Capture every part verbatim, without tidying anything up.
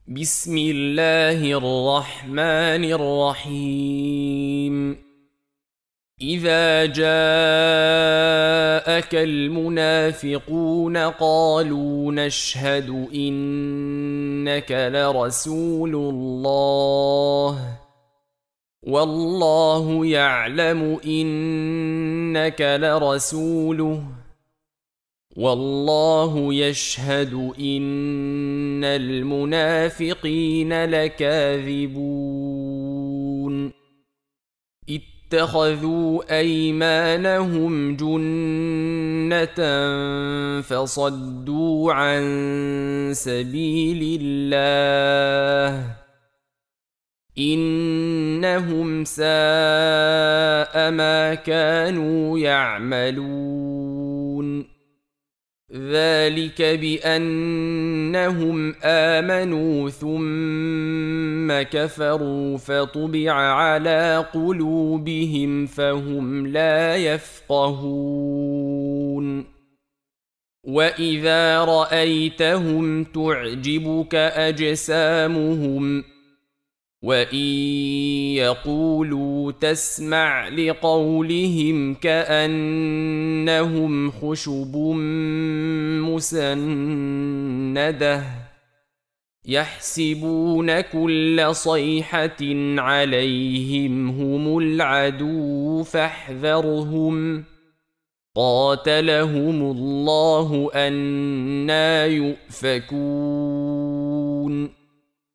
بسم الله الرحمن الرحيم. إذا جاءك المنافقون قالوا نشهد إنك لرسول الله والله يعلم إنك لرسوله والله يشهد إن المنافقين لكاذبون. اتخذوا أيمانهم جنة فصدوا عن سبيل الله إنهم ساء ما كانوا يعملون. ذلك بأنهم آمنوا ثم كفروا فطبع على قلوبهم فهم لا يفقهون. وإذا رأيتهم تعجبك أجسامهم وإن يقولوا تسمع لقولهم كأنهم خشب مسندة يحسبون كل صيحة عليهم هم العدو فاحذرهم قاتلهم الله أنى يؤفكون.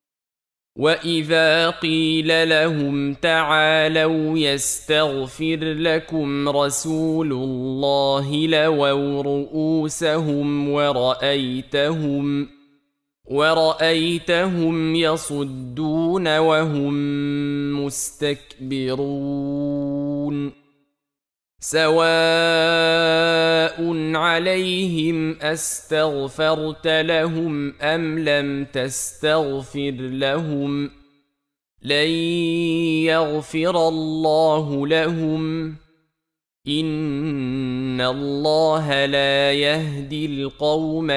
وإذا قيل لهم تعالوا يستغفر لكم رسول الله لووا رؤوسهم ورأيتهم ورأيتهم يصدون وهم مستكبرون. سواء عليهم أستغفرت لهم أم لم تستغفر لهم لن يغفر الله لهم إن الله لا يهدي القوم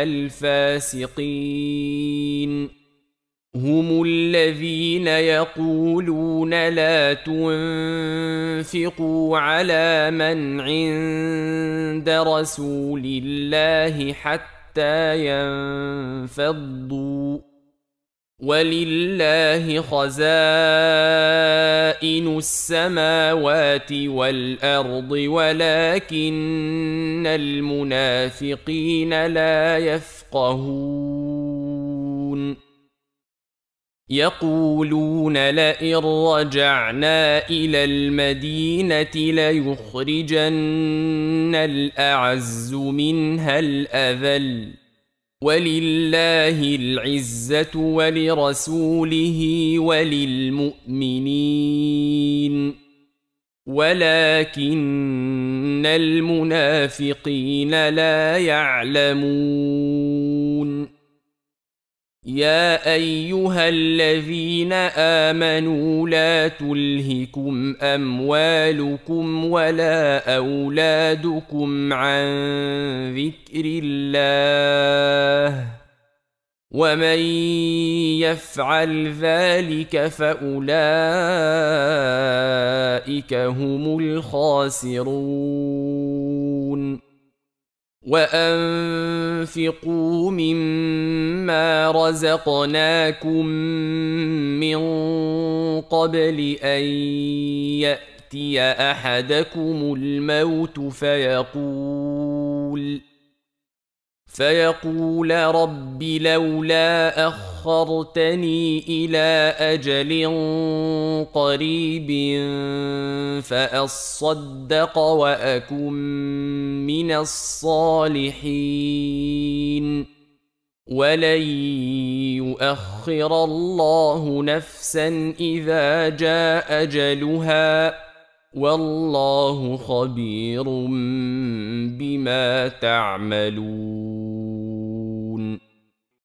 الفاسقين. هم الذين يقولون لا تنفقوا على من عند رسول الله حتى ينفضوا ولله خزائن السماوات والأرض ولكن المنافقين لا يفقهون. يقولون لئن رجعنا إلى المدينة ليخرجن الأعز منها الأذل ولله العزة ولرسوله وللمؤمنين ولكن المنافقين لا يعلمون. يا أيها الذين آمنوا لا تلهكم أموالكم ولا أولادكم عن ذكر الله ومن يفعل ذلك فأولئك هم الخاسرون. وأنفقوا مما رزقناكم من قبل أن يأتي أحدكم الموت فيقول فيقول رب لولا أخرتني إلى أجل قريب فأصدق وأكن من الصالحين ولن يؤخر الله نفسا إذا جاء أجلها والله خبير بما تعملون.